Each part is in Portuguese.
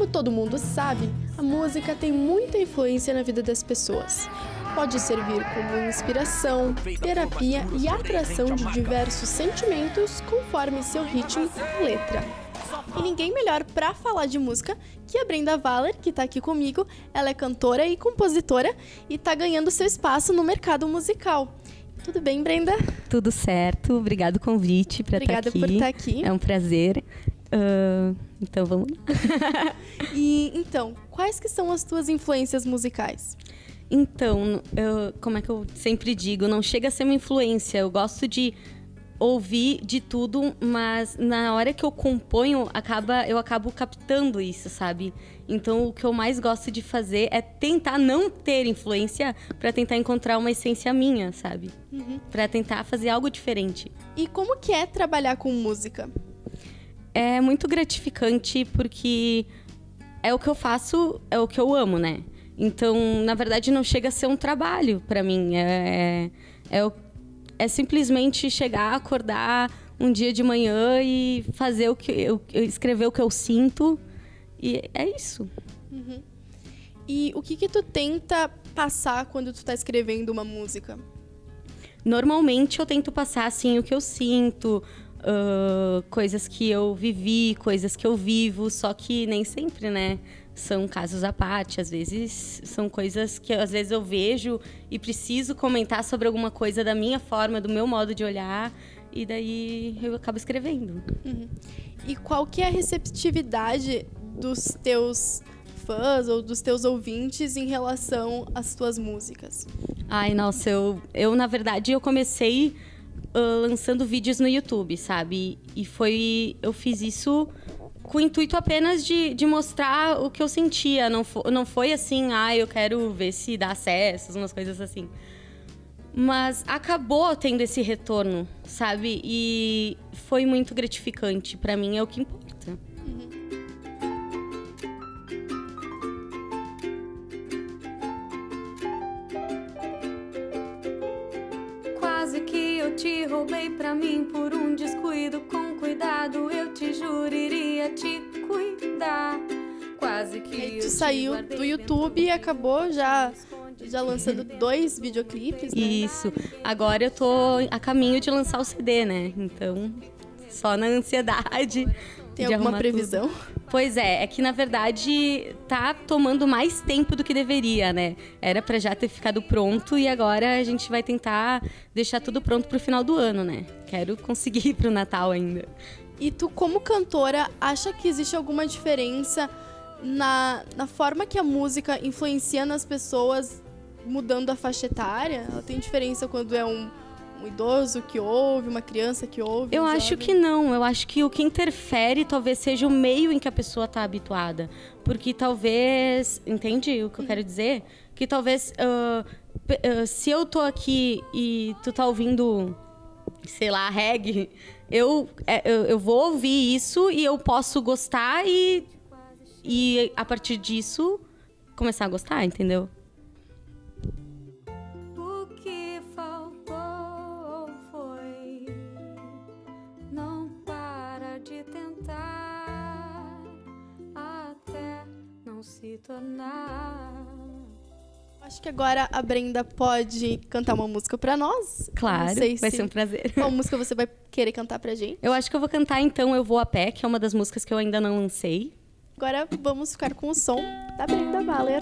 Como todo mundo sabe, a música tem muita influência na vida das pessoas. Pode servir como inspiração, terapia e atração de diversos sentimentos conforme seu ritmo e letra. E ninguém melhor para falar de música que a Brenda Valler, que está aqui comigo. Ela é cantora e compositora e está ganhando seu espaço no mercado musical. Tudo bem, Brenda? Tudo certo, obrigado pelo convite para estar aqui. Obrigada por estar aqui. É um prazer. Então vamos lá. Então, quais que são as tuas influências musicais? Então, como é que eu sempre digo, não chega a ser uma influência. Eu gosto de ouvir de tudo, mas na hora que eu componho, eu acabo captando isso, sabe? Então, o que eu mais gosto de fazer é tentar não ter influência para tentar encontrar uma essência minha, sabe? Para tentar fazer algo diferente. E como que é trabalhar com música? É muito gratificante porque é o que eu faço, é o que eu amo, né? Então, na verdade, não chega a ser um trabalho para mim. É simplesmente chegar, acordar um dia de manhã e fazer escrever o que eu sinto. E é isso. E o que tu tenta passar quando tu tá escrevendo uma música? Normalmente eu tento passar assim o que eu sinto, coisas que eu vivi, coisas que eu vivo, só que nem sempre, né? São casos à parte, às vezes são coisas que às vezes eu vejo e preciso comentar sobre alguma coisa da minha forma, do meu modo de olhar, e daí eu acabo escrevendo. E qual que é a receptividade dos teus fãs ou dos teus ouvintes em relação às tuas músicas? Ai, nossa, eu na verdade eu comecei lançando vídeos no YouTube, sabe? E eu fiz isso com o intuito apenas de mostrar o que eu sentia. Não foi assim, eu quero ver se dá acesso, umas coisas assim. Mas acabou tendo esse retorno, sabe? E foi muito gratificante. Pra mim é o que importa. Quase que eu te roubei pra mim por um descuido. Com cuidado eu te juro iria te cuidar. Quase que tu saiu do YouTube e acabou já lançando 2 videoclipes, né? Isso. Agora eu tô a caminho de lançar o CD, né? Então, só na ansiedade. Tem alguma previsão? Pois é que na verdade tá tomando mais tempo do que deveria, né? Era pra já ter ficado pronto e agora a gente vai tentar deixar tudo pronto pro final do ano, né? Quero conseguir ir pro Natal ainda. E tu, como cantora, acha que existe alguma diferença na forma que a música influencia nas pessoas, mudando a faixa etária? Ela tem diferença quando é um idoso que ouve, uma criança que ouve? Eu acho que não. Eu acho que o que interfere talvez seja o meio em que a pessoa está habituada. Porque talvez... Entende o que eu quero dizer? Que talvez... se eu tô aqui e tu tá ouvindo, sei lá, reggae, eu vou ouvir isso e eu posso gostar e a partir disso começar a gostar, entendeu? Se tornar. Acho que agora a Brenda pode cantar uma música pra nós. Claro, vai ser um prazer. Qual música você vai querer cantar pra gente? Eu acho que eu vou cantar então Eu Vou a Pé, que é uma das músicas que eu ainda não lancei. Agora vamos ficar com o som da Brenda Valler.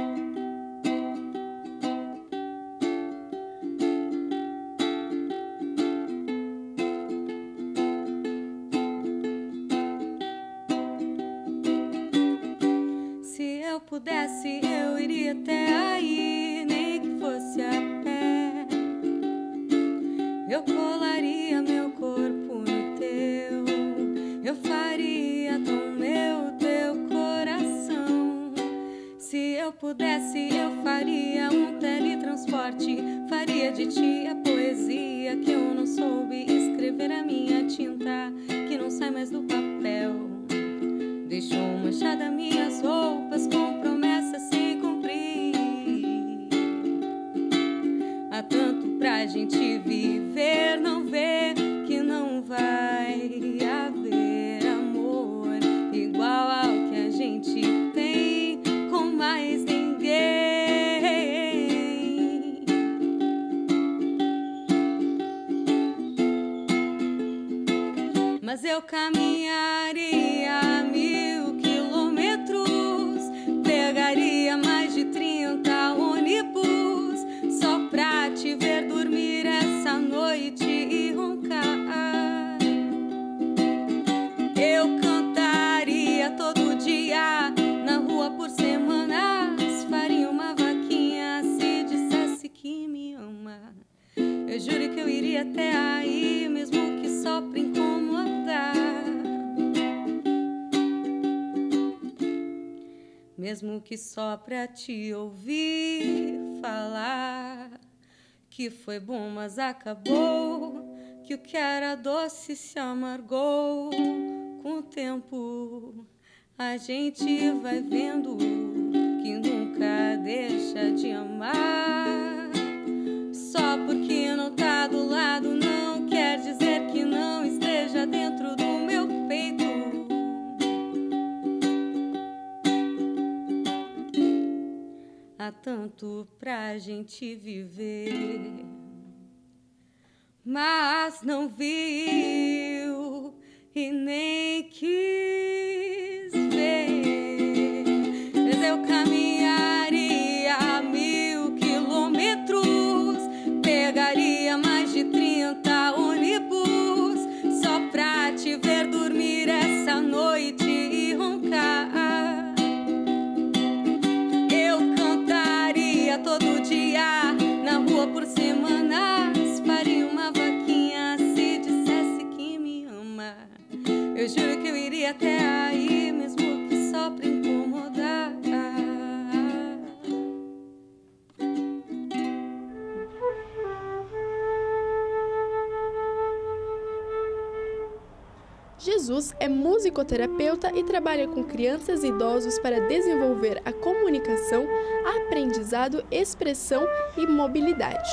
Pudesse, eu iria até aí, nem que fosse a pé. Eu colaria meu corpo no teu, eu faria tão meu teu coração. Se eu pudesse, eu faria um teletransporte, faria de ti a poesia que eu não soube escrever, a minha tinta que não sai mais do papel. Deixou manchada minhas roupas com promessas sem cumprir. Há tanto pra gente viver, não ver que não vai haver amor igual ao que a gente mas eu caminharia 1000 quilômetros, pegaria mais de 30 ônibus, só pra te ver dormir essa noite e roncar. Eu cantaria todo dia na rua por semanas, faria uma vaquinha se dissesse que me ama. Eu juro que eu iria até aí, mesmo que só pra incomodar, mesmo que só pra te ouvir falar que foi bom, mas acabou, que o que era doce se amargou. Com o tempo a gente vai vendo que nunca deixa de amar. Só porque não tá do lado não quer dizer que não esteja dentro do meu peito. Há tanto pra gente viver, mas não viu e nem quis ver. Mas eu caminharia 1000 quilômetros, pegaria mais de 30 ônibus, só pra te ver dormir essa noite e roncar. Eu cantaria todo dia na rua por semanas, faria uma vaquinha se dissesse que me ama. Eu juro que eu iria até aí, mesmo que só pra incomodar. Jesus é musicoterapeuta e trabalha com crianças e idosos para desenvolver a comunicação, aprendizado, expressão e mobilidade.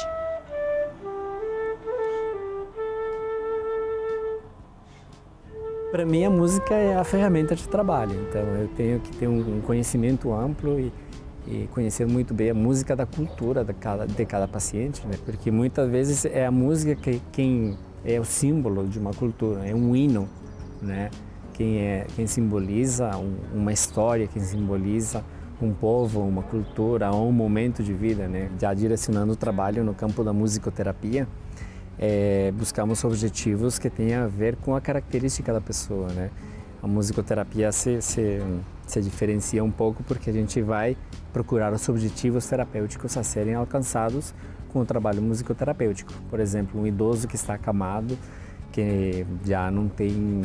Para mim, a música é a ferramenta de trabalho, então eu tenho que ter um conhecimento amplo e conhecer muito bem a música da cultura de cada paciente, né? Porque muitas vezes é a música quem é o símbolo de uma cultura, é um hino, né? Quem simboliza uma história, quem simboliza um povo, uma cultura ou um momento de vida, né? Já direcionando o trabalho no campo da musicoterapia, buscamos objetivos que tenham a ver com a característica da pessoa, né? A musicoterapia se diferencia um pouco porque a gente vai procurar os objetivos terapêuticos a serem alcançados com o trabalho musicoterapêutico. Por exemplo, um idoso que está acamado, que já não tem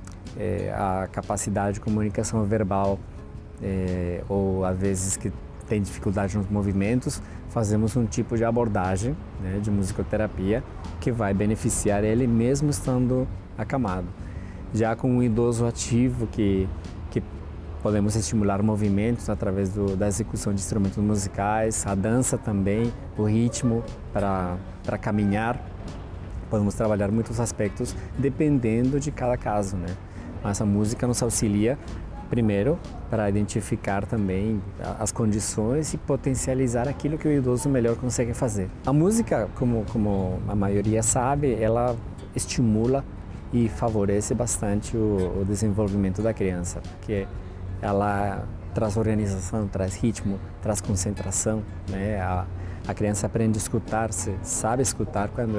a capacidade de comunicação verbal ou às vezes que tem dificuldade nos movimentos, fazemos um tipo de abordagem, né, de musicoterapia que vai beneficiar ele mesmo estando acamado. Já com um idoso ativo que podemos estimular movimentos através da execução de instrumentos musicais, a dança também, o ritmo para caminhar. Podemos trabalhar muitos aspectos dependendo de cada caso, né? Mas a música nos auxilia primeiro para identificar também as condições e potencializar aquilo que o idoso melhor consegue fazer. A música, como a maioria sabe, ela estimula e favorece bastante o desenvolvimento da criança, porque ela traz organização, traz ritmo, traz concentração, né? A criança aprende a escutar, sabe escutar quando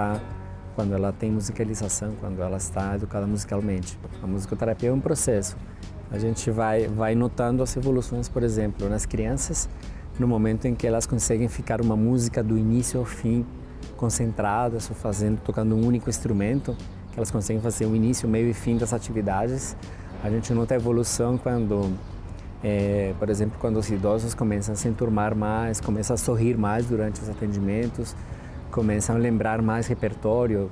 ela tem musicalização, quando ela está educada musicalmente. A musicoterapia é um processo. A gente vai notando as evoluções, por exemplo, nas crianças, no momento em que elas conseguem ficar uma música do início ao fim, concentradas, ou tocando um único instrumento, que elas conseguem fazer o início, meio e fim das atividades. A gente nota a evolução quando, por exemplo, quando os idosos começam a se enturmar mais, começam a sorrir mais durante os atendimentos, começam a lembrar mais repertório,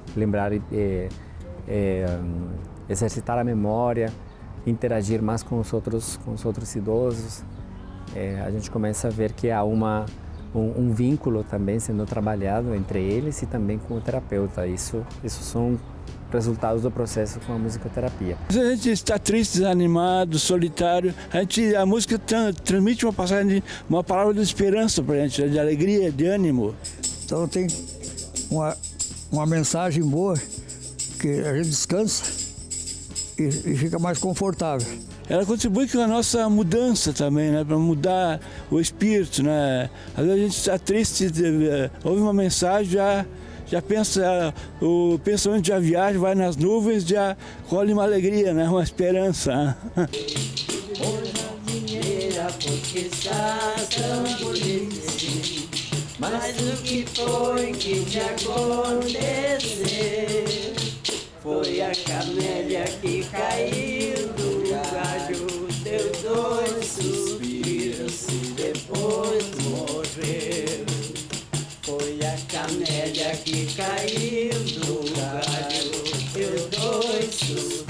exercitar a memória, interagir mais com os outros idosos. A gente começa a ver que há um vínculo também sendo trabalhado entre eles e também com o terapeuta. Isso são resultados do processo com a musicoterapia. A gente está triste, desanimado, solitário, a música transmite uma passagem, uma palavra de esperança para a gente, de alegria, de ânimo. Então tem uma mensagem boa, que a gente descansa e fica mais confortável. Ela contribui com a nossa mudança também, né? Para mudar o espírito, né? Às vezes a gente está triste, ouve uma mensagem, já pensa, o pensamento já viaja, vai nas nuvens, já colhe uma alegria, né? Uma esperança. Porque estás tão bonito, mas o que foi que te aconteceu? Foi a camélia que caiu do galho, deu 2 suspiros e depois morreu. Foi a camélia que caiu do galho, deu 2 suspiros